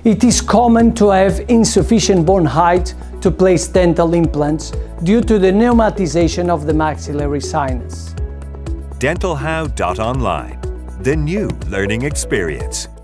It is common to have insufficient bone height to place dental implants due to the pneumatization of the maxillary sinus. Dentalhow.online, the new learning experience.